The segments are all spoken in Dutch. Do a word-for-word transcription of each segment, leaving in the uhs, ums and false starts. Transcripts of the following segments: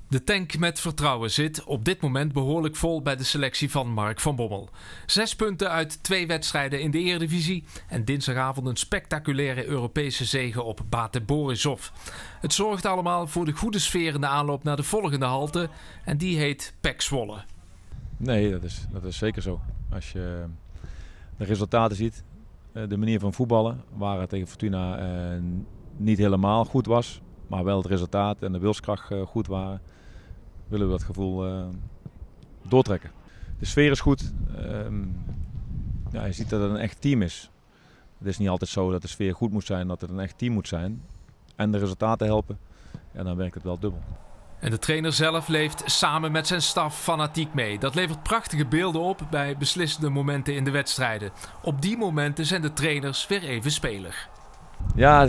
De tank met vertrouwen zit op dit moment behoorlijk vol bij de selectie van Mark van Bommel. Zes punten uit twee wedstrijden in de Eredivisie en dinsdagavond een spectaculaire Europese zege op Bate Borisov. Het zorgt allemaal voor de goede sfeer in de aanloop naar de volgende halte en die heet P E C Zwolle. Nee, dat is, dat is zeker zo. Als je de resultaten ziet, de manier van voetballen, waar het tegen Fortuna eh, niet helemaal goed was, maar wel het resultaat en de wilskracht uh, goed waren, willen we dat gevoel uh, doortrekken. De sfeer is goed. Uh, ja, je ziet dat het een echt team is. Het is niet altijd zo dat de sfeer goed moet zijn, dat het een echt team moet zijn. En de resultaten helpen. En dan werkt het wel dubbel. En de trainer zelf leeft samen met zijn staf fanatiek mee. Dat levert prachtige beelden op bij beslissende momenten in de wedstrijden. Op die momenten zijn de trainers weer even speler. Ja,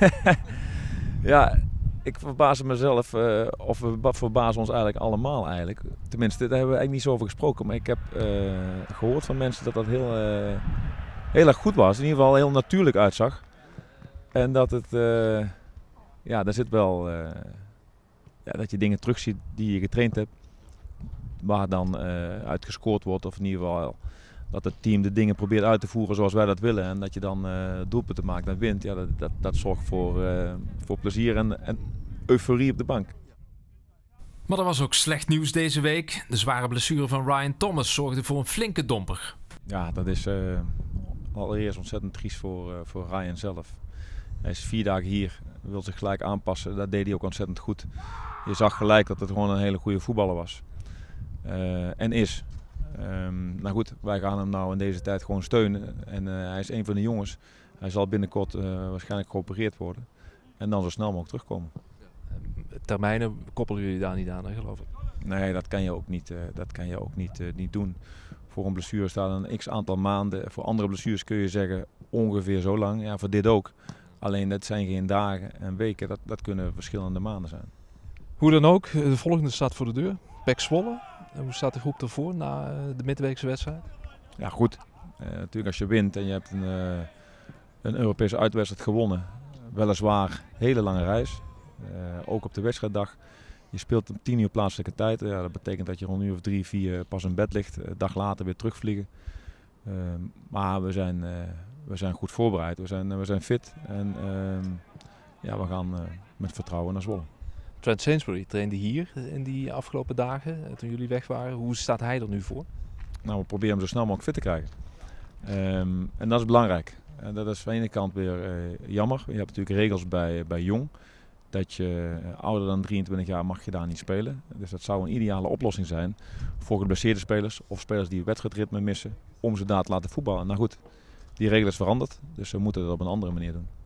ja, ik verbaas mezelf, uh, of we verbazen ons eigenlijk allemaal eigenlijk. Tenminste, daar hebben we eigenlijk niet zo over gesproken. Maar ik heb uh, gehoord van mensen dat dat heel, uh, heel erg goed was. In ieder geval heel natuurlijk uitzag. En dat het, uh, ja, daar zit wel, uh, ja, dat je dingen terugziet die je getraind hebt. Waar dan uh, uit gescoord wordt, of in ieder geval dat het team de dingen probeert uit te voeren zoals wij dat willen. En dat je dan uh, doelpunten maakt en wint. Ja, dat, dat, dat zorgt voor, uh, voor plezier en, en euforie op de bank. Maar er was ook slecht nieuws deze week. De zware blessure van Ryan Thomas zorgde voor een flinke domper. Ja, dat is uh, allereerst ontzettend triest voor, uh, voor Ryan zelf. Hij is vier dagen hier, wil zich gelijk aanpassen. Dat deed hij ook ontzettend goed. Je zag gelijk dat het gewoon een hele goede voetballer was. Uh, en is. Um, nou goed, wij gaan hem nou in deze tijd gewoon steunen. En uh, hij is een van de jongens. Hij zal binnenkort uh, waarschijnlijk geopereerd worden. En dan zo snel mogelijk terugkomen. Termijnen koppelen jullie daar niet aan, hè, geloof ik? Nee, dat kan je ook niet, uh, dat kan je ook niet, uh, niet doen. Voor een blessure staat een x aantal maanden. Voor andere blessures kun je zeggen ongeveer zo lang. Ja, voor dit ook. Alleen dat zijn geen dagen en weken. Dat, dat kunnen verschillende maanden zijn. Hoe dan ook, de volgende staat voor de deur. P E C Zwolle. En hoe staat de groep ervoor na de midweekse wedstrijd? Ja, goed. Uh, natuurlijk als je wint en je hebt een, uh, een Europese uitwedstrijd gewonnen. Weliswaar hele lange reis. Uh, ook op de wedstrijddag. Je speelt om tien uur plaatselijke tijd. Ja, dat betekent dat je rond een uur of drie, vier pas in bed ligt. Een dag later weer terugvliegen. Uh, maar we zijn, uh, we zijn goed voorbereid. We zijn, we zijn fit. En uh, ja, we gaan uh, met vertrouwen naar Zwolle. Trent Sainsbury trainde hier in die afgelopen dagen, toen jullie weg waren. Hoe staat hij er nu voor? Nou, we proberen hem zo snel mogelijk fit te krijgen. Um, en dat is belangrijk. En dat is van de ene kant weer uh, jammer. Je hebt natuurlijk regels bij, bij Jong. Dat je uh, ouder dan drieëntwintig jaar mag je daar niet spelen. Dus dat zou een ideale oplossing zijn voor geblesseerde spelers of spelers die wedstrijdritme missen. Om ze daar te laten voetballen. Nou goed, die regel is veranderd. Dus we moeten het op een andere manier doen.